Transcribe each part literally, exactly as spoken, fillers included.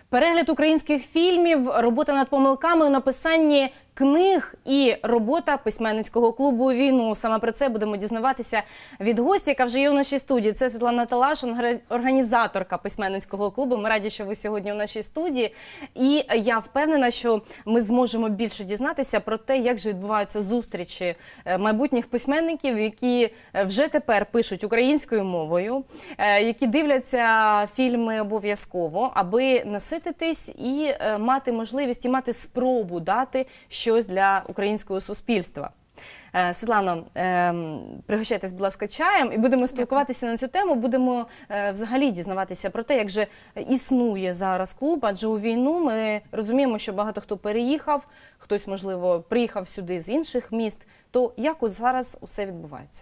Перегляд українських фільмів, робота над помилками у написанні книг і робота письменницького клубу «Війну». Саме про це будемо дізнаватися від гостя, яка вже є у нашій студії. Це Світлана Талаш, організаторка письменницького клубу. Ми раді, що ви сьогодні у нашій студії. І я впевнена, що ми зможемо більше дізнатися про те, як же відбуваються зустрічі майбутніх письменників, які вже тепер пишуть українською мовою, які дивляться фільми обов'язково, аби насититись і мати можливість, і мати спробу дати щось для українського суспільства. Світлано, пригощайтесь, будь ласка, чаєм, і будемо спілкуватися на цю тему, будемо взагалі дізнаватися про те, як же існує зараз клуб, адже у війну ми розуміємо, що багато хто переїхав, хтось, можливо, приїхав сюди з інших міст. То як зараз усе відбувається?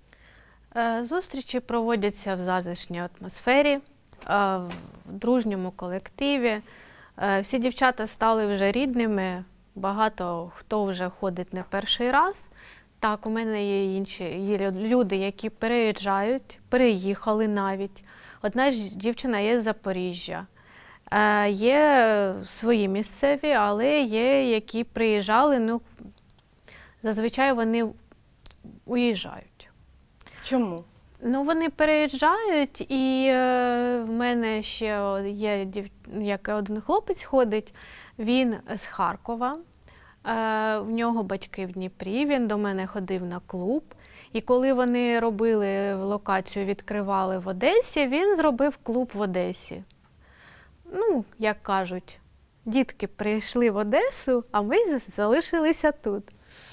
Зустрічі проводяться в затишній атмосфері, в дружньому колективі. Всі дівчата стали вже рідними. Багато хто вже ходить не перший раз. Так, у мене є інші є люди, які переїжджають, переїхали навіть. Одна ж дівчина є з Запоріжжя. Е, є свої місцеві, але є, які приїжджали, ну, зазвичай вони уїжджають. Чому? Ну, вони переїжджають, і е, в мене ще є, як один хлопець ходить, він з Харкова, е, в нього батьки в Дніпрі, він до мене ходив на клуб. І коли вони робили локацію, відкривали в Одесі, він зробив клуб в Одесі. Ну, як кажуть, дітки прийшли в Одесу, а ми залишилися тут.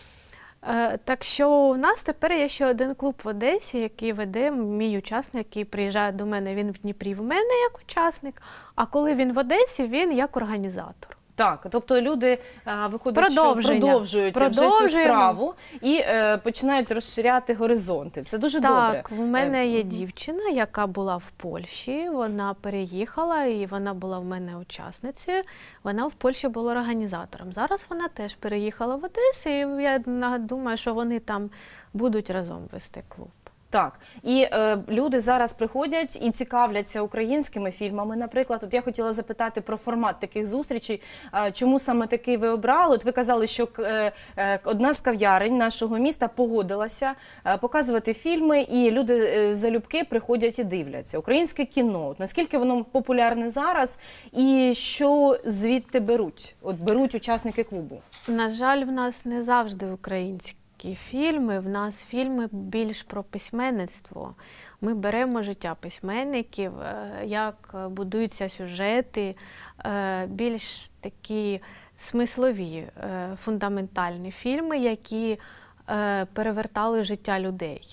Так що у нас тепер є ще один клуб в Одесі, який веде мій учасник, який приїжджає до мене, він в Дніпрі в мене як учасник, а коли він в Одесі, він як організатор. Так, тобто люди, виходить, що продовжують вже цю справу і е, починають розширяти горизонти. Це дуже так, добре. Так, у мене є дівчина, яка була в Польщі, вона переїхала і вона була в мене учасницею. Вона в Польщі була організатором. Зараз вона теж переїхала в Одесу, і я думаю, що вони там будуть разом вести клуб. Так, і е, люди зараз приходять і цікавляться українськими фільмами, наприклад. От я хотіла запитати про формат таких зустрічей, е, чому саме такий ви обрали? От ви казали, що е, е, одна з кав'ярень нашого міста погодилася е, показувати фільми, і люди е, залюбки приходять і дивляться. Українське кіно, от наскільки воно популярне зараз, і що звідти беруть? От беруть учасники клубу? На жаль, в нас не завжди українські фільми, в нас фільми більш про письменництво. Ми беремо життя письменників, як будуються сюжети, більш такі смислові, фундаментальні фільми, які перевертали життя людей.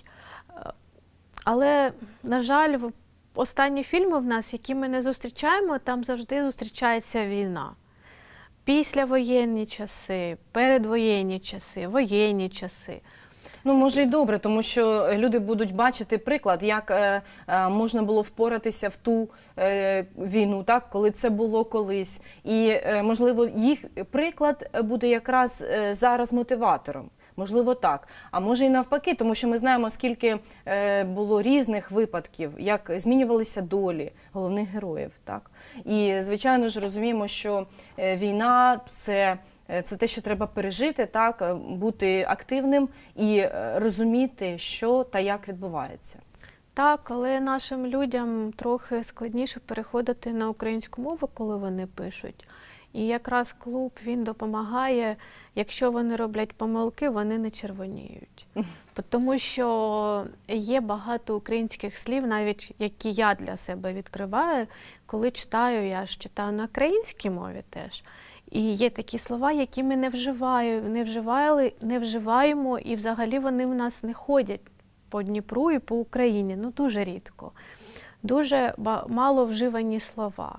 Але, на жаль, останні фільми в нас, які ми не зустрічаємо, там завжди зустрічається війна. Післявоєнні часи, передвоєнні часи, воєнні часи. Ну, може і добре, тому що люди будуть бачити приклад, як е, е, можна було впоратися в ту е, війну, так, коли це було колись. І, е, можливо, їх приклад буде якраз е, зараз мотиватором. Можливо, так. А може і навпаки, тому що ми знаємо, скільки е, було різних випадків, як змінювалися долі головних героїв. Так? І, звичайно ж, розуміємо, що е, війна – це, це те, що треба пережити, так? Бути активним і е, розуміти, що та як відбувається. Так, але нашим людям трохи складніше переходити на українську мову, коли вони пишуть. І якраз клуб, він допомагає, якщо вони роблять помилки, вони не червоніють. Тому що є багато українських слів, навіть які я для себе відкриваю, коли читаю, я ж читаю на українській мові теж. І є такі слова, які ми не вживаємо, не вживали, не вживаємо, і взагалі вони в нас не ходять по Дніпру і по Україні, ну дуже рідко. Дуже мало вживані слова.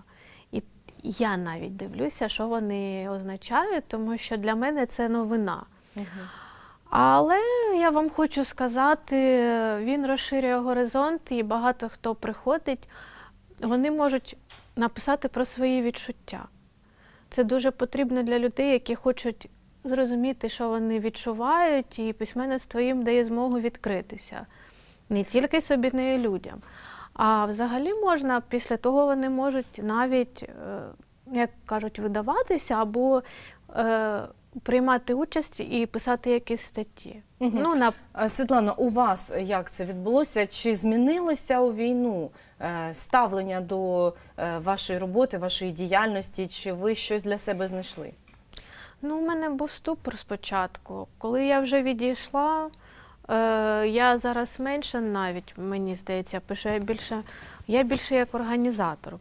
Я навіть дивлюся, що вони означають, тому що для мене це новина. Угу. Але я вам хочу сказати, він розширює горизонт, і багато хто приходить, вони можуть написати про свої відчуття. Це дуже потрібно для людей, які хочуть зрозуміти, що вони відчувають, і письменництво їм дає змогу відкритися. Не тільки собі, не людям. А взагалі можна, після того вони можуть навіть як кажуть, видаватися або е, приймати участь і писати якісь статті. Угу. Ну, на... Світлано, у вас як це відбулося? Чи змінилося у війну е, ставлення до е, вашої роботи, вашої діяльності? Чи ви щось для себе знайшли? Ну, у мене був ступор спочатку. Коли я вже відійшла, е, я зараз менше навіть, мені здається, пишу, я більше, я більше як організатор.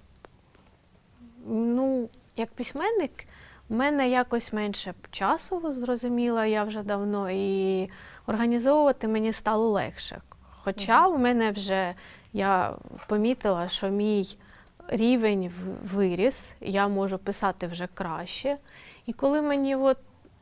Ну, як письменник, у мене якось менше часу, зрозуміла я вже давно, і організовувати мені стало легше. Хоча у мене вже, я помітила, що мій рівень виріс, я можу писати вже краще. І коли мені от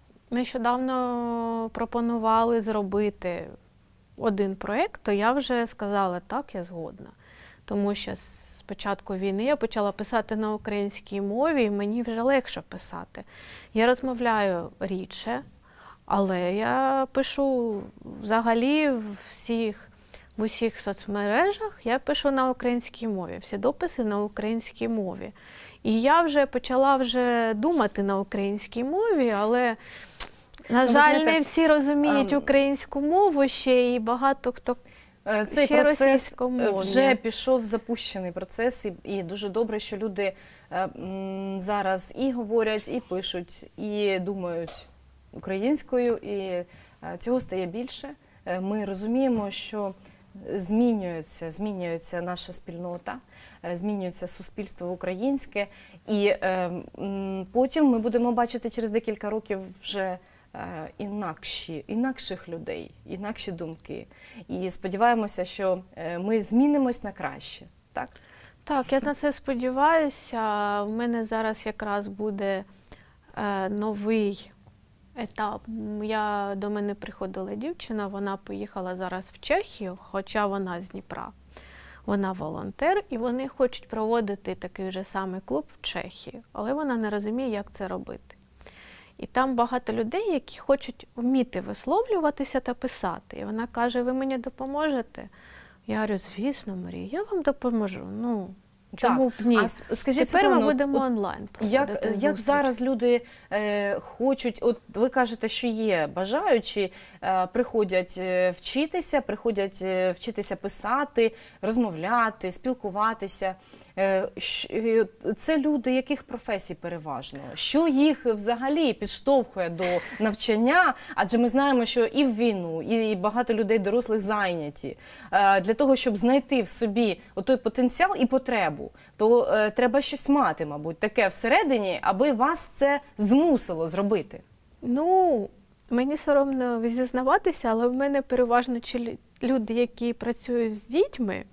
нещодавно пропонували зробити один проєкт, то я вже сказала, так, я згодна. Тому що з початку війни я почала писати на українській мові, і мені вже легше писати. Я розмовляю рідше, але я пишу взагалі в всіх, в усіх соцмережах, я пишу на українській мові, всі дописи на українській мові. І я вже почала вже думати на українській мові, але, на ну, жаль, знаєте, не всі розуміють а... українську мову ще, і багато хто Цей ще процес вже пішов, запущений процес, і, і дуже добре, що люди е, м, зараз і говорять, і пишуть, і думають українською, і е, цього стає більше. Е, ми розуміємо, що змінюється, змінюється наша спільнота, е, змінюється суспільство українське, і е, м, потім ми будемо бачити через декілька років вже Інакші, інакших людей, інакші думки. І сподіваємося, що ми змінимось на краще. Так, так, я на це сподіваюся. У мене зараз якраз буде е, новий етап. Я, до мене приходила дівчина, вона поїхала зараз в Чехію, хоча вона з Дніпра. Вона волонтер, і вони хочуть проводити такий же самий клуб в Чехії, але вона не розуміє, як це робити. І там багато людей, які хочуть вміти висловлюватися та писати. І вона каже, ви мені допоможете? Я говорю, звісно, Марія, я вам допоможу. Ну, чому б ні? А скажіть, Тепер Світлано, ми будемо от, онлайн як, проводити як зараз люди е, хочуть, от ви кажете, що є бажаючі, е, приходять вчитися, приходять вчитися писати, розмовляти, спілкуватися. Це люди яких професій переважно? Що їх взагалі підштовхує до навчання? Адже ми знаємо, що і в війну, і багато людей дорослих зайняті. Для того, щоб знайти в собі той потенціал і потребу, то треба щось мати, мабуть, таке всередині, аби вас це змусило зробити. Ну, мені соромно зізнаватися, але в мене переважно люди, які працюють з дітьми,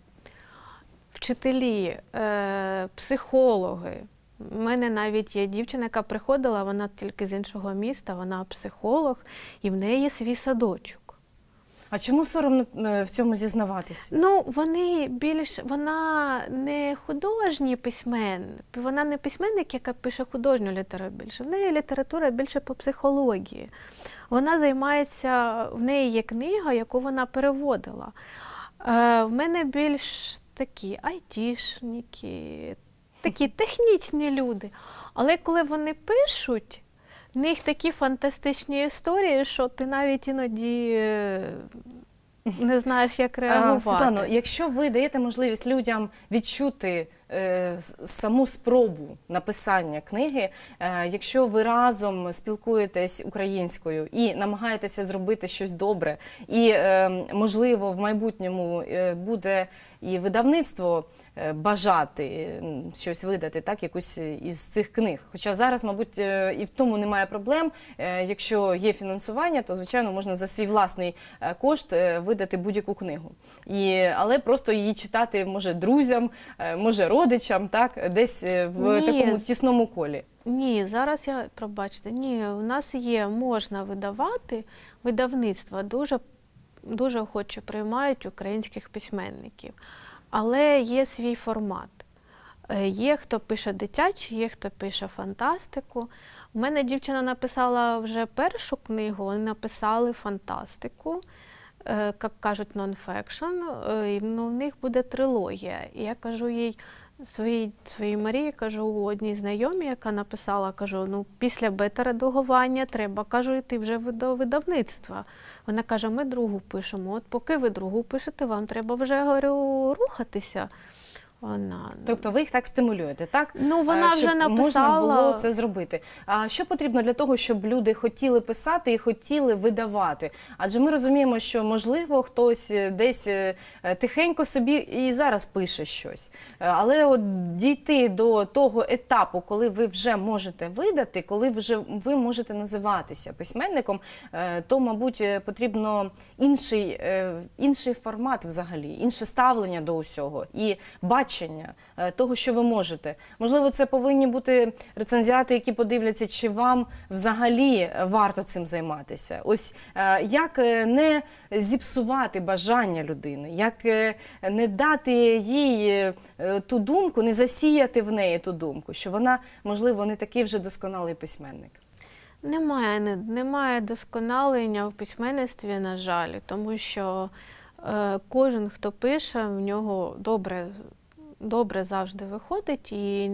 вчителі, е, психологи. У мене навіть є дівчина, яка приходила, вона тільки з іншого міста, вона психолог, і в неї свій садочок. А чому соромно в цьому зізнаватися? Ну, вони більш, вона не художній письменник, вона не письменник, яка пише художню літературу більше. В неї література більше по психології. Вона займається, в неї є книга, яку вона переводила. Е, в мене більш такі айтішники, такі технічні люди. Але коли вони пишуть, в них такі фантастичні історії, що ти навіть іноді не знаєш, як реагувати. Світлано, якщо ви даєте можливість людям відчути е, саму спробу написання книги, е, якщо ви разом спілкуєтесь українською і намагаєтеся зробити щось добре, і, е, можливо, в майбутньому е, буде і видавництво е, бажати щось видати, так, якусь із цих книг. Хоча зараз, мабуть, е, і в тому немає проблем. Е, якщо є фінансування, то, звичайно, можна за свій власний е, кошт е, видати будь-яку книгу. І, але просто її читати, може, друзям, е, може, родичам, так, десь в Ні. такому тісному колі. Ні, зараз я, пробачте, ні, у нас є, можна видавати, видавництва дуже, дуже охоче приймають українських письменників, але є свій формат. Є хто пише дитячі, є хто пише фантастику. У мене дівчина написала вже першу книгу, вони написали фантастику, як кажуть, нон-фекшн, ну, в них буде трилогія. І я кажу їй, Своїй, своїй Марії, кажу, одній знайомій, яка написала, кажу, ну, після бета-редагування треба, кажу, йти вже до видавництва. Вона каже, ми другу пишемо. От поки ви другу пишете, вам треба вже, говорю, рухатися. Вона... Тобто ви їх так стимулюєте, так? Ну, вона щоб вже написала... можна було це зробити. А що потрібно для того, щоб люди хотіли писати і хотіли видавати? Адже ми розуміємо, що, можливо, хтось десь тихенько собі і зараз пише щось. Але от дійти до того етапу, коли ви вже можете видати, коли вже ви можете називатися письменником, то, мабуть, потрібно інший, інший формат взагалі, інше ставлення до усього і бачення того, що ви можете. Можливо, це повинні бути рецензіати, які подивляться, чи вам взагалі варто цим займатися. Ось як не зіпсувати бажання людини, як не дати їй ту думку, не засіяти в неї ту думку, що вона, можливо, не такий вже досконалий письменник. Немає, не, немає досконалення в письменництві, на жаль, тому що е, кожен, хто пише, в нього добре добре завжди виходить, і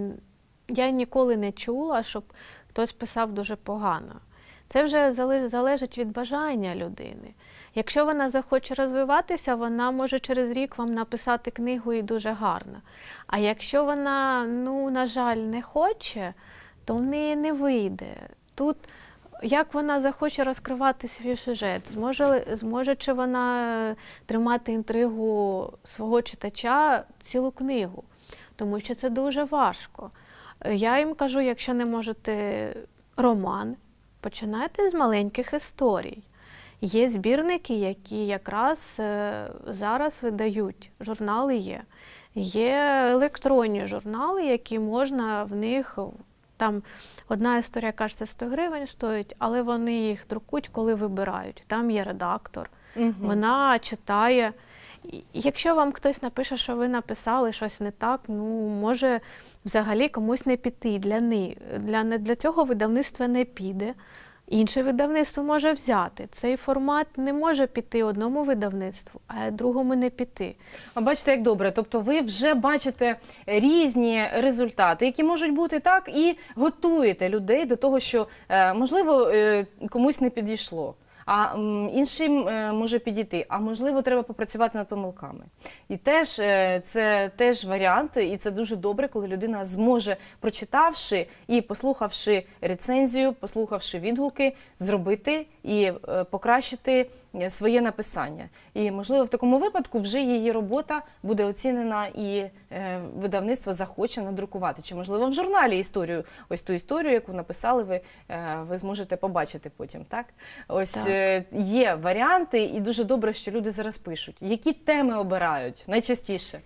я ніколи не чула, щоб хтось писав дуже погано. Це вже залежить від бажання людини. Якщо вона захоче розвиватися, вона може через рік вам написати книгу і дуже гарно. А якщо вона, ну, на жаль, не хоче, то в неї не вийде. Тут як вона захоче розкривати свій сюжет, зможе, зможе чи вона тримати інтригу свого читача цілу книгу, тому що це дуже важко. Я їм кажу, якщо не можете роман, починайте з маленьких історій. Є збірники, які якраз зараз видають, журнали є. Є електронні журнали, які можна в них... Там одна історія, кажеться, сто гривень стоїть, але вони їх друкують, коли вибирають. Там є редактор, угу. Вона читає. І якщо вам хтось напише, що ви написали щось не так, ну, може взагалі комусь не піти. Для, не, для, для цього видавництва не піде. Інше видавництво може взяти. Цей формат не може піти одному видавництву, а другому не піти. А бачите, як добре. Тобто ви вже бачите різні результати, які можуть бути так, і готуєте людей до того, що, можливо, комусь не підійшло. А іншим може підійти, а можливо, треба попрацювати над помилками. І теж це теж варіант, і це дуже добре, коли людина зможе, прочитавши і послухавши рецензію, послухавши відгуки, зробити і покращити своє написання. І, можливо, в такому випадку вже її робота буде оцінена і видавництво захоче надрукувати. Чи, можливо, в журналі історію, ось ту історію, яку написали ви, ви зможете побачити потім, так? Ось так. Є варіанти, і дуже добре, що люди зараз пишуть. Які теми обирають найчастіше?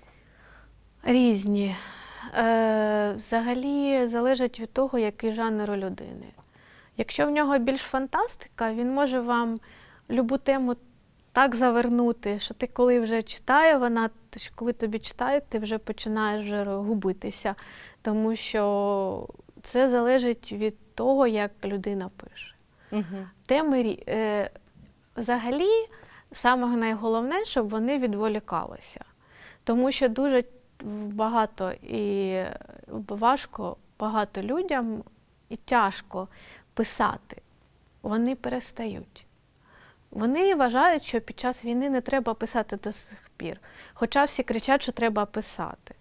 Різні. Е, взагалі залежить від того, який жанр у людини. Якщо в нього більш фантастика, він може вам любу тему так завернути, що ти коли вже читає вона, коли тобі читають, ти вже починаєш вже губитися. Тому що це залежить від того, як людина пише. Угу. Теми, е, взагалі, саме найголовне, щоб вони відволікалися. Тому що дуже багато і важко, багато людям і тяжко писати. Вони перестають. Вони вважають, що під час війни не треба писати до сих пір. Хоча всі кричать, що треба писати.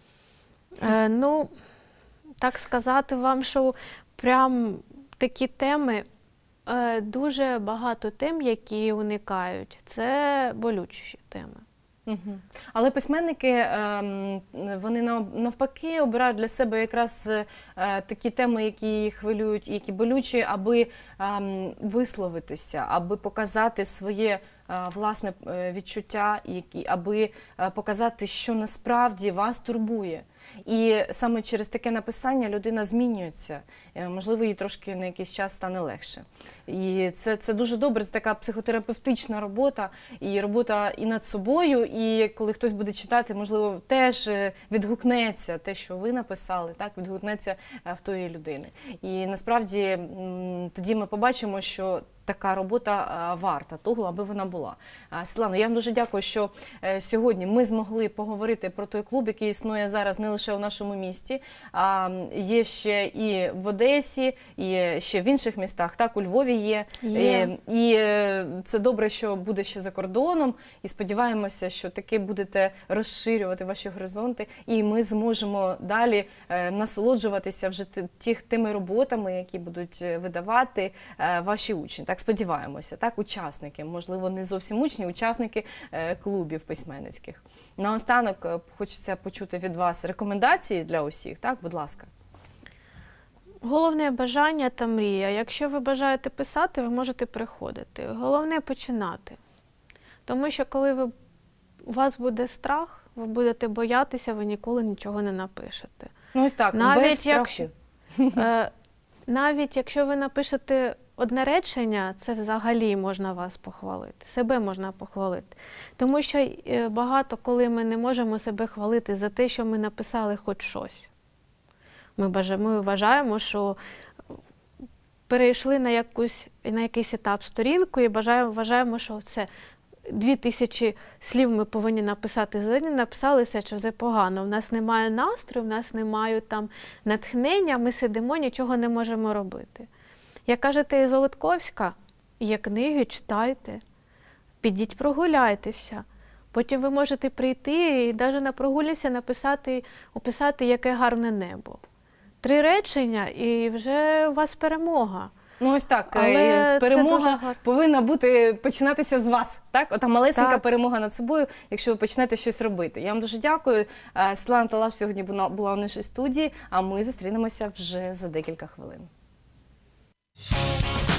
Е, ну, так сказати вам, що прям такі теми, е, дуже багато тем, які уникають. Це болючі теми. Угу. Але письменники, вони навпаки обирають для себе якраз такі теми, які їх хвилюють і які болючі, аби висловитися, аби показати своє власне відчуття, аби показати, що насправді вас турбує. І саме через таке написання людина змінюється. Можливо, їй трошки на якийсь час стане легше. І це, це дуже добре, це така психотерапевтична робота, і робота і над собою, і коли хтось буде читати, можливо, теж відгукнеться те, що ви написали, так, відгукнеться в тої людини. І насправді тоді ми побачимо, що така робота е, варта того, аби вона була. Е, Світлано, я вам дуже дякую, що е, сьогодні ми змогли поговорити про той клуб, який існує зараз не лише у нашому місті, а є ще і в Одесі, і ще в інших містах. Так, у Львові є. Є. Е, І е, це добре, що буде ще за кордоном. І сподіваємося, що таки будете розширювати ваші горизонти. І ми зможемо далі е, насолоджуватися вже ти- тих, тими роботами, які будуть е, видавати е, ваші учні. Так, сподіваємося. Так, учасники, можливо, не зовсім учні, учасники е, клубів письменницьких. Наостанок е, хочеться почути від вас рекомендації для усіх. Так, будь ласка. Головне бажання та мрія. Якщо ви бажаєте писати, ви можете приходити. Головне починати. Тому що коли ви, у вас буде страх, ви будете боятися, ви ніколи нічого не напишете. Ну ось так, Навіть без страху. якщо- Е, навіть якщо ви напишете одне речення, це взагалі можна вас похвалити, себе можна похвалити. Тому що е, багато коли ми не можемо себе хвалити за те, що ми написали хоч щось. Ми, бажа- ми вважаємо, що перейшли на, якусь, на якийсь етап сторінку і бажаємо, вважаємо, що це дві тисячі слів ми повинні написати за день, написали все, що це погано. У нас немає настрою, у нас немає там натхнення, ми сидимо, нічого не можемо робити. Як кажете, і Золотковська, є книги, читайте, підіть прогуляйтеся. Потім ви можете прийти і навіть на прогулянці написати, описати, яке гарне небо. Три речення і вже у вас перемога. Ну ось так, Але е, це перемога дуже гарно. повинна бути, починатися з вас. Так? Ота малесенька Так. перемога над собою, якщо ви почнете щось робити. Я вам дуже дякую. Е, Світлана Талаш сьогодні була була у нашій студії, а ми зустрінемося вже за декілька хвилин.